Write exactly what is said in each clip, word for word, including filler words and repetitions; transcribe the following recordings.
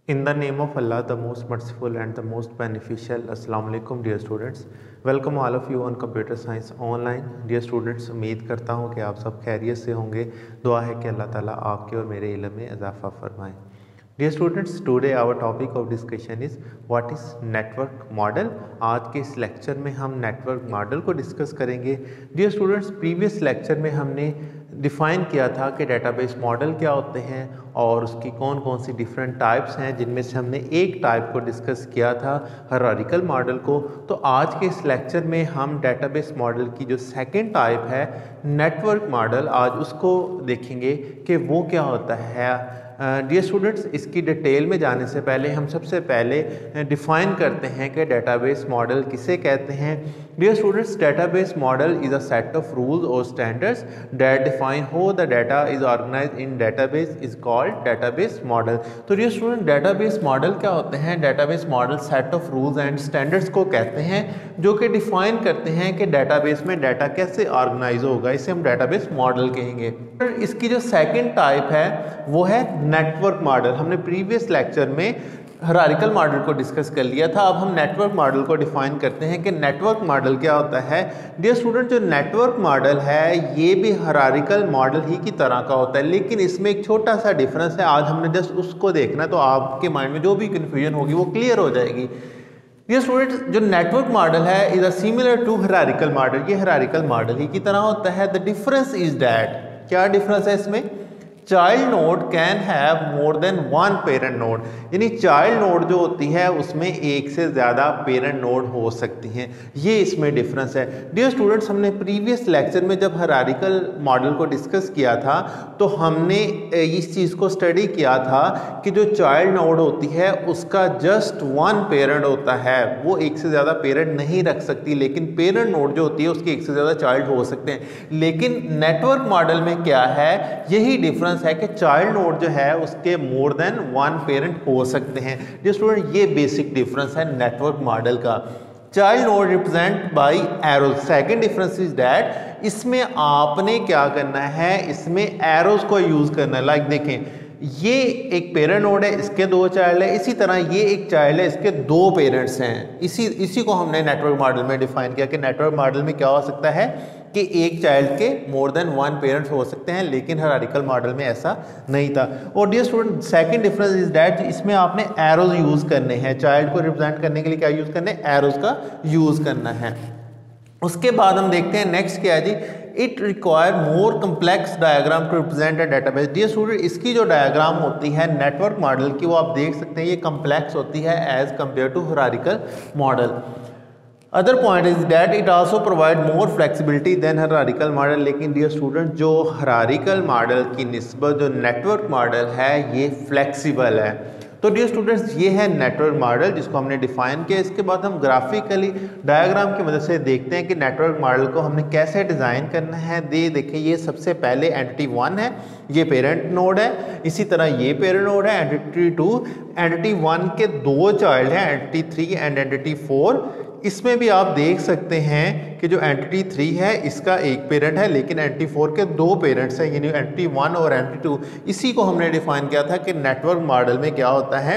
In the name of Allah, the most merciful and the most beneficial. Assalamu alaikum dear students. Welcome all of you on Computer Science Online. Dear students, उम्मीद करता हूँ कि आप सब खैरियत से होंगे। दुआ है कि अल्लाह ताला आपके और मेरे इल्म में इजाफ़ा फरमाए। Dear students, today our topic of discussion is what is network model. आज के इस लेक्चर में हम नेटवर्क मॉडल को डिस्कस करेंगे। Dear students, प्रीवियस लेक्चर में हमने डिफ़ाइन किया था कि डेटाबेस मॉडल क्या होते हैं और उसकी कौन कौन सी डिफरेंट टाइप्स हैं, जिनमें से हमने एक टाइप को डिस्कस किया था हायरार्किकल मॉडल को। तो आज के इस लेक्चर में हम डेटाबेस मॉडल की जो सेकंड टाइप है नेटवर्क मॉडल, आज उसको देखेंगे कि वो क्या होता है। डियर uh, स्टूडेंट्स, इसकी डिटेल में जाने से पहले हम सबसे पहले डिफ़ाइन करते हैं कि डेटाबेस मॉडल किसे कहते हैं। Dear students, database model is a set of rules और standards that define how the data is organized in database is called database model. तो डियर स्टूडेंट, डेटाबेस मॉडल क्या होते हैं? Database model set of rules and standards को कहते हैं जो कि डिफ़ाइन करते हैं कि डेटाबेस में डाटा कैसे ऑर्गेनाइज होगा। इसे हम डेटाबेस मॉडल कहेंगे। इसकी जो सेकेंड टाइप है वो है नेटवर्क मॉडल। हमने प्रीवियस लेक्चर में हायरार्किकल मॉडल को डिस्कस कर लिया था। अब हम नेटवर्क मॉडल को डिफाइन करते हैं कि नेटवर्क मॉडल क्या होता है। डियर स्टूडेंट, जो नेटवर्क मॉडल है ये भी हायरार्किकल मॉडल ही की तरह का होता है, लेकिन इसमें एक छोटा सा डिफरेंस है। आज हमने जस्ट उसको देखना, तो आपके माइंड में जो भी कन्फ्यूजन होगी वो क्लियर हो जाएगी। डियर स्टूडेंट, जो नेटवर्क मॉडल है is a similar to hierarchical model. ये हायरार्किकल मॉडल ही की तरह होता है। द डिफरेंस इज दैट, क्या डिफरेंस है इसमें? Child node can have more than one parent node, यानी चाइल्ड नोड जो होती है उसमें एक से ज़्यादा पेरेंट नोड हो सकती हैं। ये इसमें डिफरेंस है। डियर स्टूडेंट्स, हमने प्रीवियस लेक्चर में जब हायरार्किकल मॉडल को डिस्कस किया था तो हमने इस चीज़ को स्टडी किया था कि जो चाइल्ड नोड होती है उसका जस्ट वन पेरेंट होता है, वो एक से ज़्यादा पेरेंट नहीं रख सकती, लेकिन पेरेंट नोड जो होती है उसके एक से ज़्यादा चाइल्ड हो सकते हैं। लेकिन नेटवर्क मॉडल में क्या है, यही डिफरेंस है कि चाइल्ड नोड जो है उसके मोर देन वन पेरेंट हो सकते हैं। डियर स्टूडेंट, ये बेसिक डिफरेंस है नेटवर्क मॉडल का। Child node represent by arrows. Second difference is that इसमें आपने क्या करना है, इसमें एरोज को यूज करना है। लाइक देखें, ये एक पेरेंट नोड है, इसके दो चाइल्ड है, इसी तरह ये एक चाइल्ड है, इसके दो पेरेंट्स हैं। इसी इसी को हमने नेटवर्क मॉडल में डिफाइन किया कि नेटवर्क मॉडल में क्या हो सकता है कि एक चाइल्ड के मोर देन वन पेरेंट्स हो सकते हैं, लेकिन हायरार्किकल मॉडल में ऐसा नहीं था। और dear student, second difference is that इसमें आपने एरोज यूज करने हैं। चाइल्ड को रिप्रेजेंट करने के लिए क्या यूज करना है? एरोज का यूज करना है। उसके बाद हम देखते हैं नेक्स्ट क्या है जी, it require more complex diagram to represent a database. Dear student, इसकी जो डायग्राम होती है नेटवर्क मॉडल की, वो आप देख सकते हैं ये कम्प्लेक्स होती है as compare to hierarchical model. Other point is that it also provide more flexibility than hierarchical model. लेकिन डियर स्टूडेंट, जो हायरार्किकल मॉडल की निस्बत जो नेटवर्क मॉडल है ये फ्लेक्सिबल है। तो डियर स्टूडेंट्स, ये है नेटवर्क मॉडल जिसको हमने डिफाइन किया। इसके बाद हम ग्राफिकली डायग्राम की मदद से देखते हैं कि नेटवर्क मॉडल को हमने कैसे डिज़ाइन करना है। दे देखिए, ये सबसे पहले एंटिटी वन है, ये पेरेंट नोड है। इसी तरह ये पेरेंट नोड है। एंटिटी टू, एंटिटी वन के दो चाइल्ड हैं, entity three and entity four. इसमें भी आप देख सकते हैं कि जो एंटिटी थ्री है इसका एक पेरेंट है, लेकिन एंटिटी फोर के दो पेरेंट्स हैं, यानी एंटिटी वन और एंटिटी टू। इसी को हमने डिफाइन किया था कि नेटवर्क मॉडल में क्या होता है,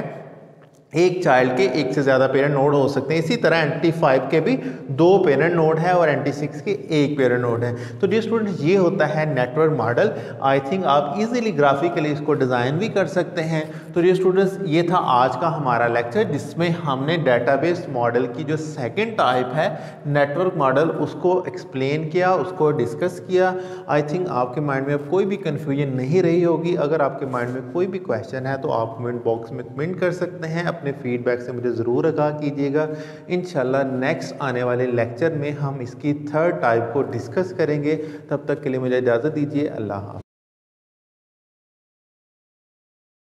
एक चाइल्ड के एक से ज़्यादा पेरेंट नोड हो सकते हैं। इसी तरह एंटिटी फाइव के भी दो पेरेंट नोड है और एंटिटी सिक्स के एक पेरेंट नोड है। तो डियर स्टूडेंट, ये होता है नेटवर्क मॉडल। आई थिंक आप इजीली ग्राफिकली इसको डिज़ाइन भी कर सकते हैं। तो डियर स्टूडेंट्स, ये था आज का हमारा लेक्चर जिसमें हमने डेटाबेस मॉडल की जो सेकेंड टाइप है नेटवर्क मॉडल उसको एक्सप्लेन किया, उसको डिस्कस किया। आई थिंक आपके माइंड में अब कोई भी कन्फ्यूजन नहीं रही होगी। अगर आपके माइंड में कोई भी क्वेश्चन है तो आप कमेंट बॉक्स में कमेंट कर सकते हैं। अपने फीडबैक से मुझे ज़रूर आगाह कीजिएगा। इंशाल्लाह नेक्स्ट आने वाले लेक्चर में हम इसकी थर्ड टाइप को डिस्कस करेंगे। तब तक के लिए मुझे इजाज़त दीजिए। अल्लाह हाफ़िज़।